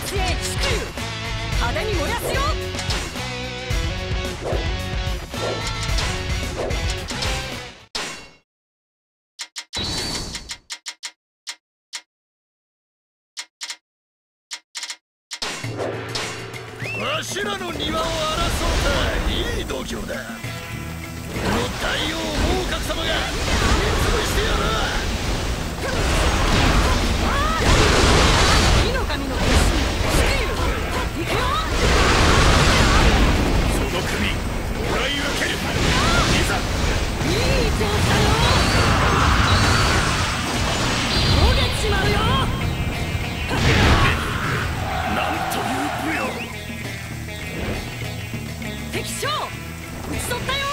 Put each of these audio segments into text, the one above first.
へ祝友派手に燃やすよ。 わしらの庭を争うたいい度胸だ。この大王猛角様が潰してやる。 火の神の決心祝友行くよ。 その首もらい受ける。いざいい調子だよ。焦げちまうよ。 なんという武勇。 敵将討ち取ったよ。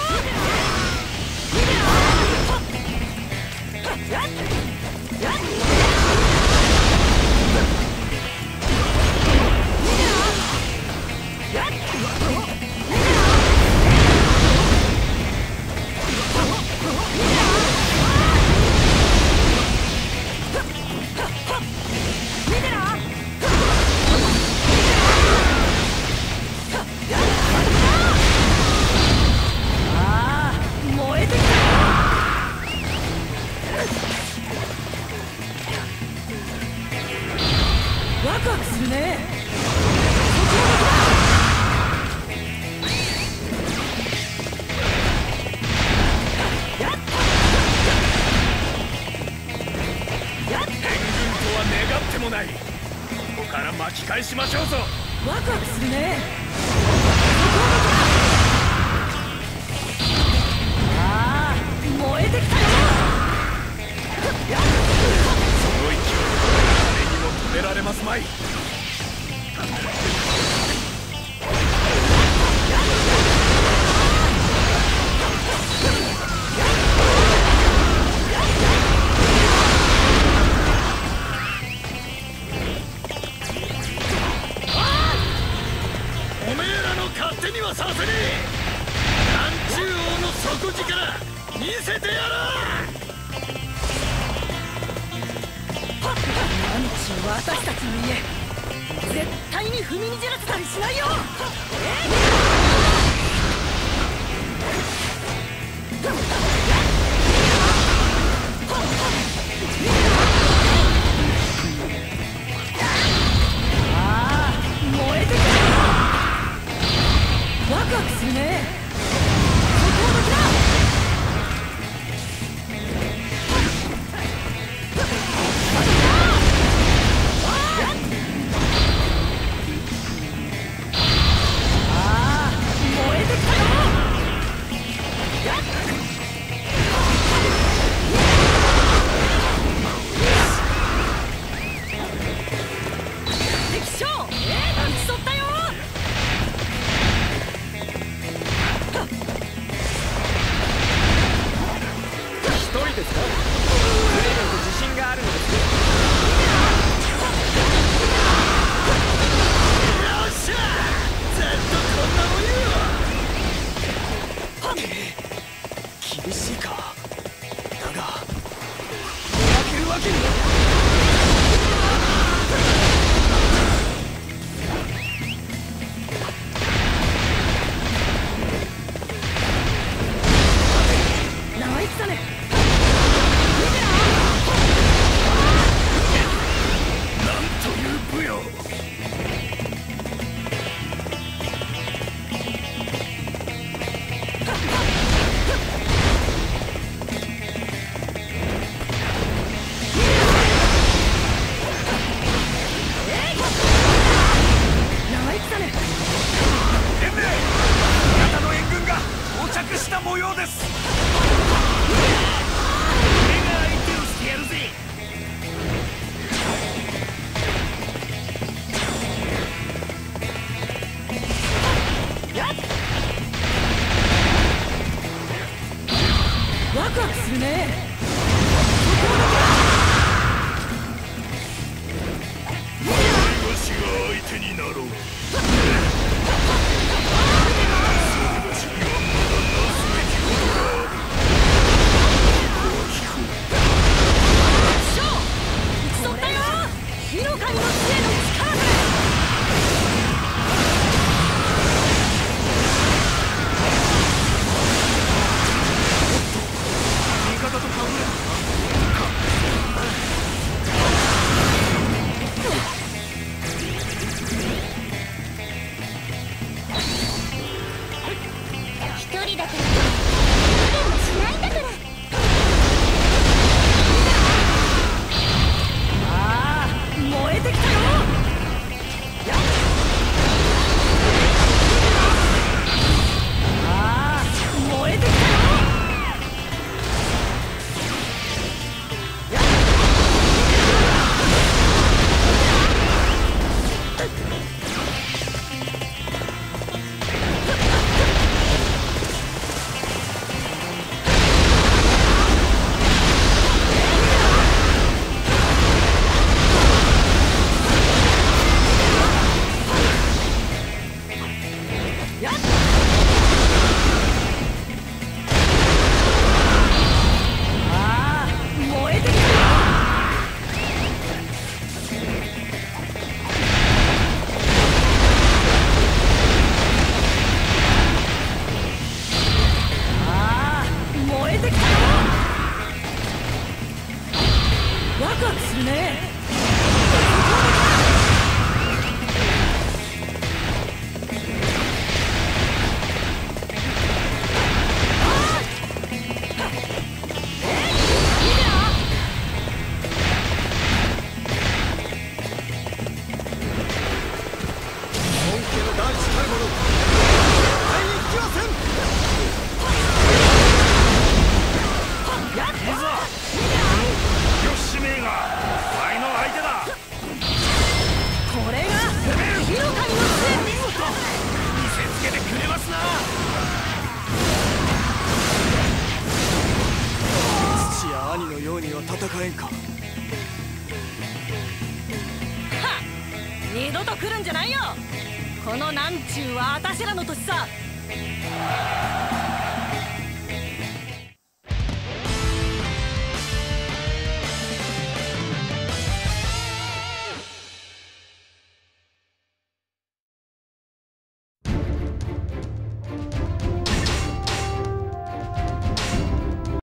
やっやっワクワクするね。 援軍とは願ってもない。ここから巻き返しましょうぞ。 ワクワクするね。ああ、燃えてきたよ。 その勢い誰にも止められますまい。おめえらの勝手にはさせねえ。南中王の底力見せてやる。 なんちゅう私たちの家、絶対に踏みにじらせたりしないよ。ああ、燃えてくる。ワクワクするね。速報時だ。 厳しいか。だが負けるわけには。 生意気だね。 なんという武勇。 方とかぶれ一人だから無理もしないんだから。 ああ、燃えてきたよ。ああ、燃えてきたよ。ワクワクするね。これがヒロカにのせ見事見せつけてくれますな。 父や兄のようには戦えんか。はっ、 二度と来るんじゃないよ。このなんちゅうはあたしらの年さ。